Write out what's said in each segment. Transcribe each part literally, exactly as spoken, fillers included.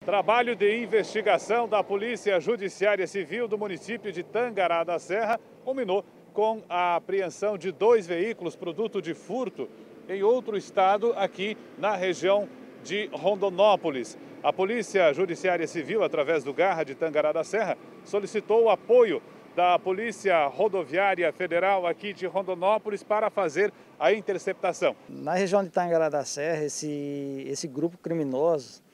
Trabalho de investigação da Polícia Judiciária Civil do município de Tangará da Serra culminou com a apreensão de dois veículos produto de furto em outro estado aqui na região de Rondonópolis. A Polícia Judiciária Civil, através do Garra de Tangará da Serra, solicitou o apoio da Polícia Rodoviária Federal aqui de Rondonópolis para fazer a interceptação. Na região de Tangará da Serra, esse, esse grupo criminoso,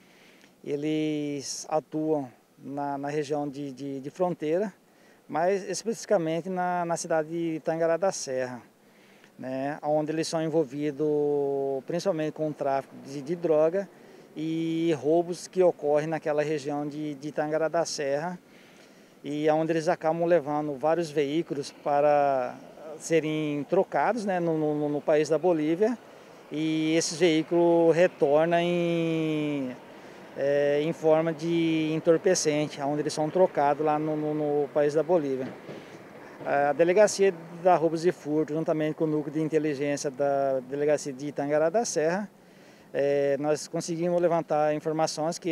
eles atuam na, na região de, de, de fronteira, mas especificamente na, na cidade de Tangará da Serra, né, onde eles são envolvidos principalmente com o tráfico de, de droga e roubos que ocorrem naquela região de, de Tangará da Serra, e onde eles acabam levando vários veículos para serem trocados, né, no, no, no país da Bolívia, e esses veículos retornam em... É, em forma de entorpecente, onde eles são trocados lá no, no, no país da Bolívia. A Delegacia da Roubos e Furto, juntamente com o Núcleo de Inteligência da Delegacia de Tangará da Serra, é, nós conseguimos levantar informações que,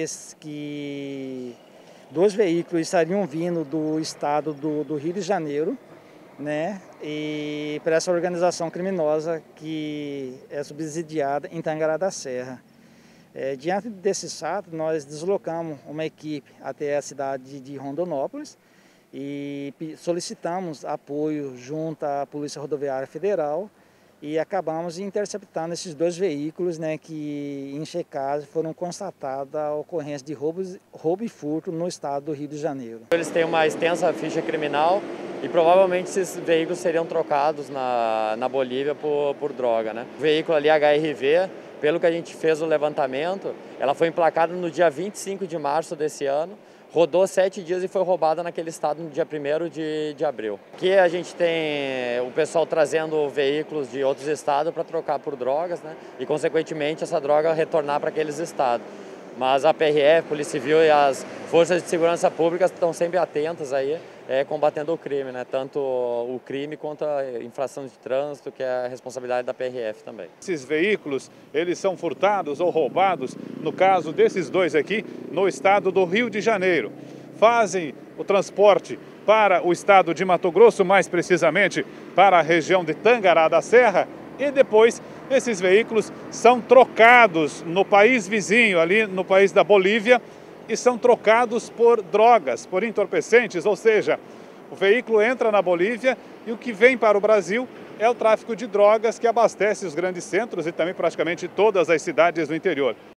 que dois veículos estariam vindo do estado do, do Rio de Janeiro, né, e para essa organização criminosa que é subsidiada em Tangará da Serra. É, diante desse fato, nós deslocamos uma equipe até a cidade de Rondonópolis e solicitamos apoio junto à Polícia Rodoviária Federal e acabamos interceptando esses dois veículos, né, que em checagem foram constatadas a ocorrência de roubos, roubo e furto no estado do Rio de Janeiro. Eles têm uma extensa ficha criminal e provavelmente esses veículos seriam trocados na, na Bolívia por, por droga, né? O veículo ali H R V, pelo que a gente fez o levantamento, ela foi emplacada no dia vinte e cinco de março desse ano, rodou sete dias e foi roubada naquele estado no dia primeiro de, de abril. Aqui a gente tem o pessoal trazendo veículos de outros estados para trocar por drogas, né? E consequentemente essa droga retornar para aqueles estados. Mas a P R F, Polícia Civil e as forças de segurança pública estão sempre atentas aí, é, combatendo o crime, né? Tanto o crime quanto a infração de trânsito, que é a responsabilidade da P R F também. Esses veículos, eles são furtados ou roubados, no caso desses dois aqui, no estado do Rio de Janeiro. Fazem o transporte para o estado de Mato Grosso, mais precisamente para a região de Tangará da Serra, e depois esses veículos são trocados no país vizinho, ali no país da Bolívia, e são trocados por drogas, por entorpecentes, ou seja, o veículo entra na Bolívia e o que vem para o Brasil é o tráfico de drogas que abastece os grandes centros e também praticamente todas as cidades do interior.